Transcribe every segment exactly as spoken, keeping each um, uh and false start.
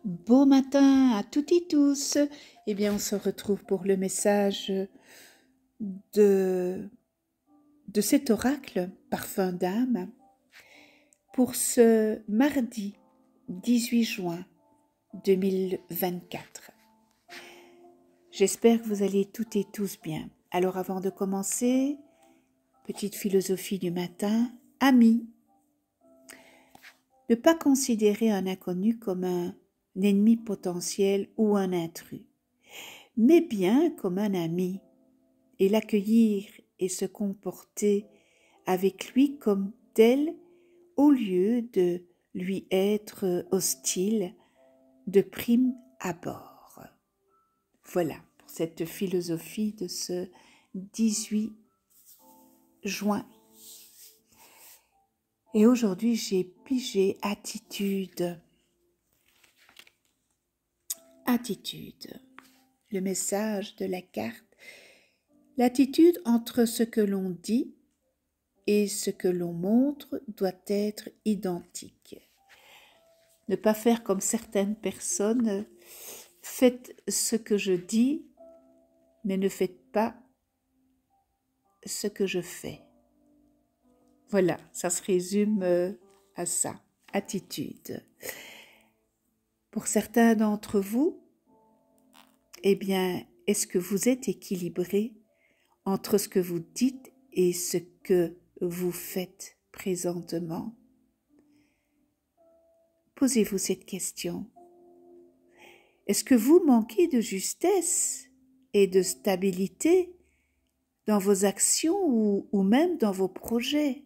Beau matin à toutes et tous. Eh bien, on se retrouve pour le message de, de cet oracle Parfum d'âme pour ce mardi dix-huit juin deux mille vingt-quatre. J'espère que vous allez toutes et tous bien. Alors, avant de commencer, petite philosophie du matin, amis. Ne pas considérer un inconnu comme un ennemi potentiel ou un intrus, mais bien comme un ami, et l'accueillir et se comporter avec lui comme tel au lieu de lui être hostile de prime abord. Voilà pour cette philosophie de ce dix-huit juin. Et aujourd'hui, j'ai pigé attitude. Attitude. Le message de la carte. L'attitude entre ce que l'on dit et ce que l'on montre doit être identique. Ne pas faire comme certaines personnes, faites ce que je dis, mais ne faites pas ce que je fais. Voilà, ça se résume à ça, attitude. Pour certains d'entre vous, eh bien, est-ce que vous êtes équilibré entre ce que vous dites et ce que vous faites présentement? Posez-vous cette question. Est-ce que vous manquez de justesse et de stabilité dans vos actions ou, ou même dans vos projets?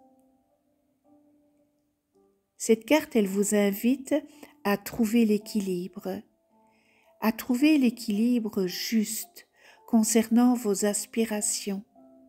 Cette carte, elle vous invite à trouver l'équilibre, à trouver l'équilibre juste concernant vos aspirations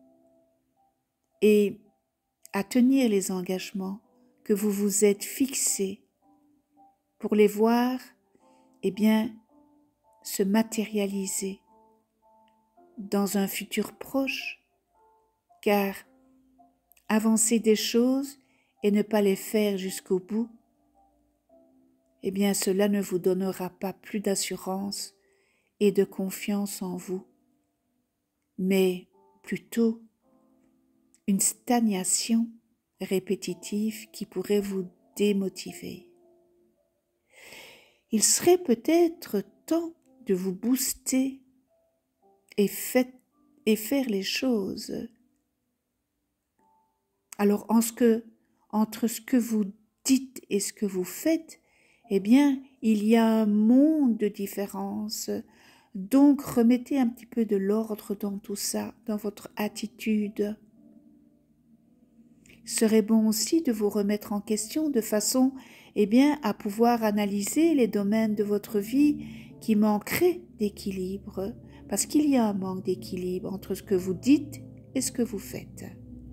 et à tenir les engagements que vous vous êtes fixés pour les voir, eh bien, se matérialiser dans un futur proche, car avancer des choses et ne pas les faire jusqu'au bout, eh bien, cela ne vous donnera pas plus d'assurance et de confiance en vous, mais plutôt une stagnation répétitive qui pourrait vous démotiver. Il serait peut-être temps de vous booster et, fait, et faire les choses. Alors, en ce que, entre ce que vous dites et ce que vous faites, eh bien, il y a un monde de différence. Donc, remettez un petit peu de l'ordre dans tout ça, dans votre attitude. Il serait bon aussi de vous remettre en question de façon, eh bien, à pouvoir analyser les domaines de votre vie qui manqueraient d'équilibre, parce qu'il y a un manque d'équilibre entre ce que vous dites et ce que vous faites.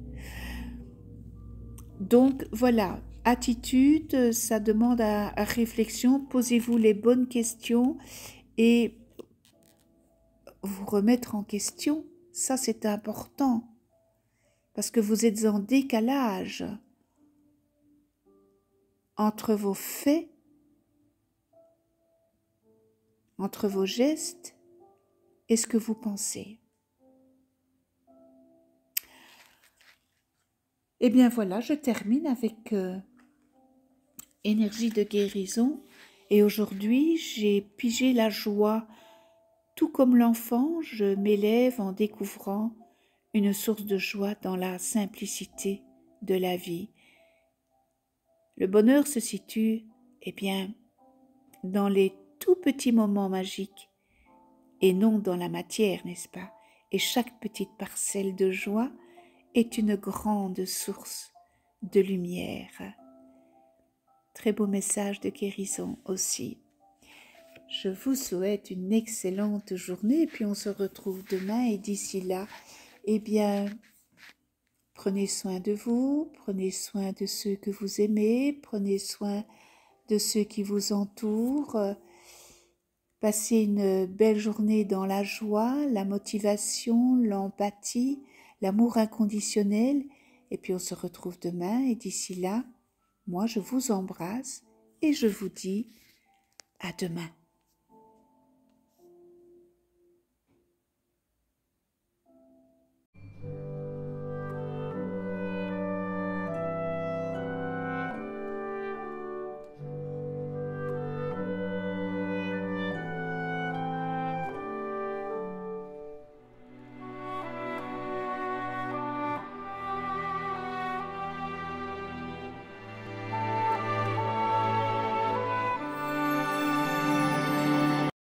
Donc voilà, attitude, ça demande à, à réflexion, posez-vous les bonnes questions et vous remettre en question, ça c'est important, parce que vous êtes en décalage entre vos faits, entre vos gestes et ce que vous pensez. Eh bien voilà, je termine avec euh, énergie de guérison et aujourd'hui j'ai pigé la joie. Tout comme l'enfant, je m'élève en découvrant une source de joie dans la simplicité de la vie. Le bonheur se situe, eh bien, dans les tout petits moments magiques et non dans la matière, n'est-ce pas? Et chaque petite parcelle de joie est une grande source de lumière. Très beau message de guérison aussi. Je vous souhaite une excellente journée et puis on se retrouve demain et d'ici là, eh bien, prenez soin de vous, prenez soin de ceux que vous aimez, prenez soin de ceux qui vous entourent. Passez une belle journée dans la joie, la motivation, l'empathie, l'amour inconditionnel. Et puis on se retrouve demain et d'ici là, moi je vous embrasse et je vous dis À demain.